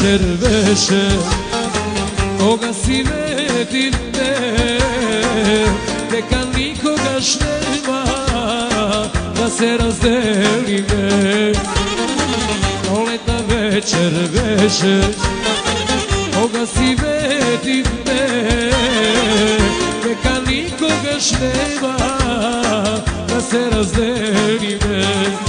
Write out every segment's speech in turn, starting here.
večer veše, koga si vedite, neka nikogaš nema, da se razdeli me. Proletna večer veše, koga si vedite, neka nikogaš nema, da se razdeli me.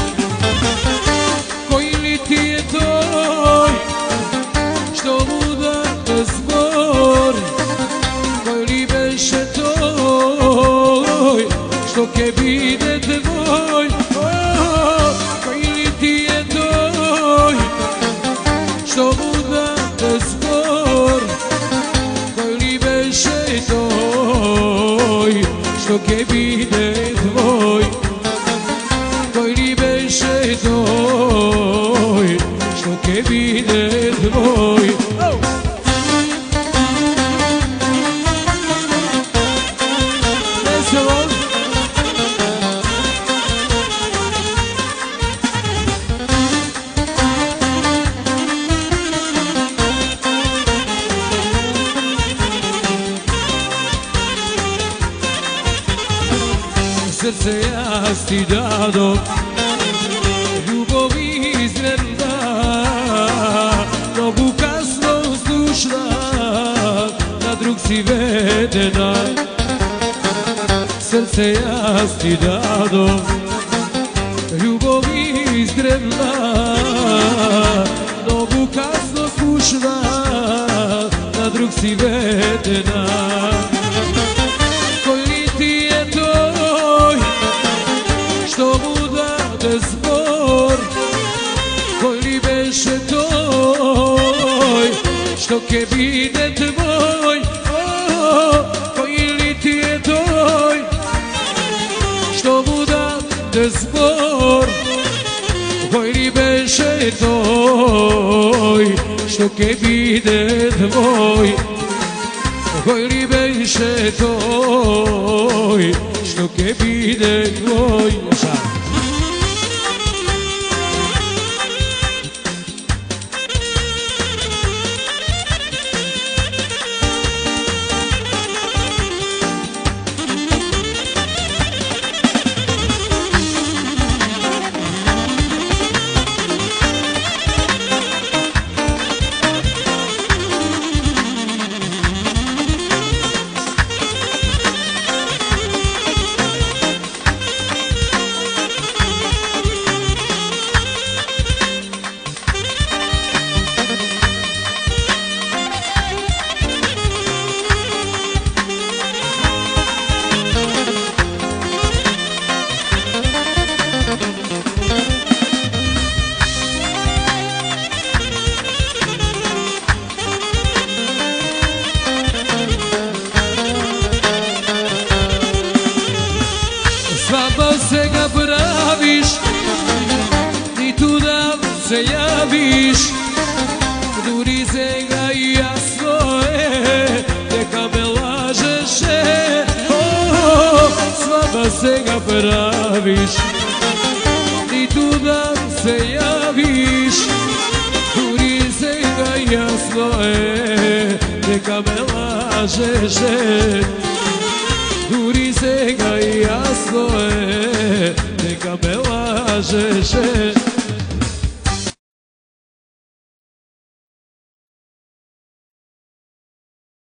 Koji li ti je toj, što luda te zbor, koji li beše toj, što ke bide tvoj. Koji li ti je toj, što luda te zbor, koji li beše toj, što ke bide tvoj. Koji li beše toj, što ke bide tvoj. Veselo. Srce ja ti dado, ljubav iznenada, mnogo kasno zdušna, na drug si vedena. Srce ja ti dado, ljubav iznenada, mnogo kasno zdušna, na drug si vedena. Koji li ti je toj, što mu dade zbor, koji li beše toj, što ke bide tvoj. Koji li ti je toj, što mu dade zbor, koji li beše toj, što ke bide tvoj. Koji li beše toj, što ke bide tvoj. Svadba se ga praviš, ti tu da se javiš, duri se ga i jasno je, neka me lažeš. Svadba se ga praviš, ti tu da se javiš, duri se ga i jasno je, neka me lažeš. Duri se ga i jasno je, neka me lažeš.